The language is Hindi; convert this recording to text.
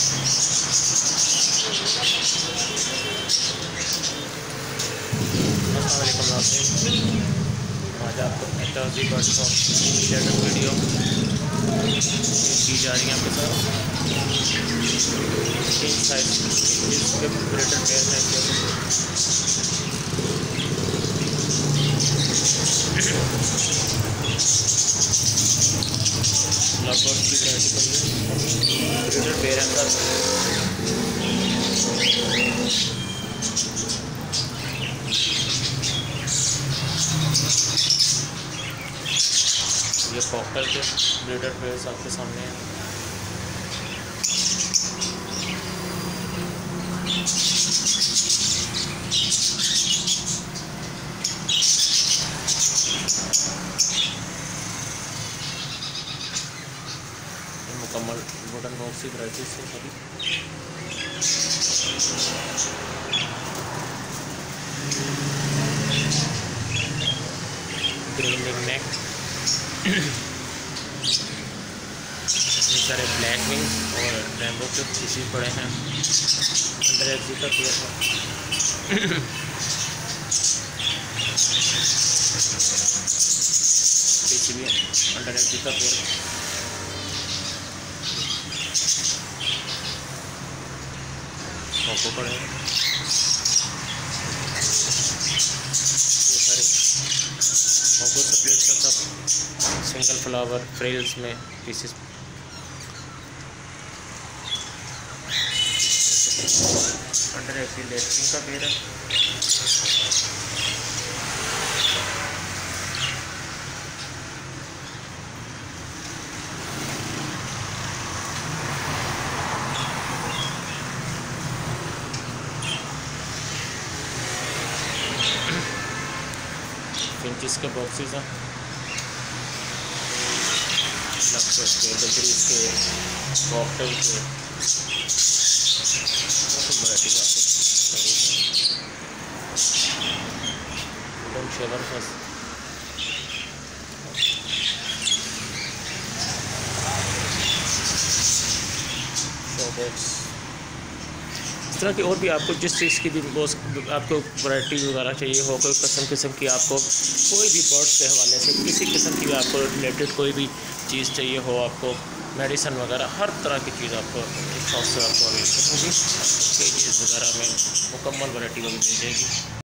अस्सलामुअलैकुम नाज़रीन, आज आपको H.R.Z bird shop latest video की जा रही है आपके साथ। किंग साइज इसके ब्रीडर पेयर हैं लगभग की वैरायटी ब्रीडर पेयर है। ये कॉकटेल के ब्रीडर पेयर्स आपके सामने हैं। मुकम्मल वुडन बॉक्स की वैराइटीज हैं सभी। ग्रीन नेक, सारे ब्लैक विंग और रेनबो के पीछे पड़े हैं। अंडर H.R.Z का पेयर है। पीछे भी अंडर H.R.Z का पेयर कोको पड़े हैं। ये सारे कोको सप्लेट का सब सिंगल फ्लावर फ्रेल्स में पीसेस। अंडर H.R.Z लेटरिंग का पेयर है। फिंचिस के बॉक्सेस हैं। लक्सस के, बजरीज के, कॉकटेल के वैरायटी का आपको शेवर फर्स्ट शो बॉक्स इस तरह की और भी आपको जिस चीज़ की भी आपको वैरायटी वगैरह चाहिए हो, कोई किस्म की आपको कोई भी बर्ड्स के हवाले से किसी किस्म की भी आपको रिलेटेड कोई भी चीज़ चाहिए हो, आपको मेडिसिन वगैरह हर तरह की चीज़ आपको इस शॉप से आपको अवेलेबल होगी। केजेस वगैरह में मुकम्मल वैरायटी मिल जाएगी।